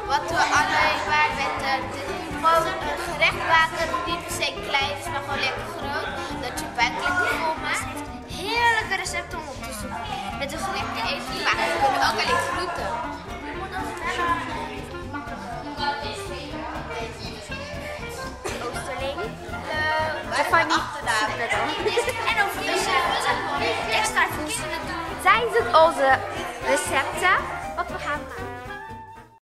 wat we alleen maar met gewoon een gerecht maken, niet per se klein is, maar gewoon lekker groot. Dat je buik lekker vol maakt. Heerlijke recepten om op te zoeken. Met een gerecht die even maken. We kunnen ook alleen gluten. Oosterling. Giovanni. En over deze extra voedselen doen. Zij doet onze recepten wat we gaan maken.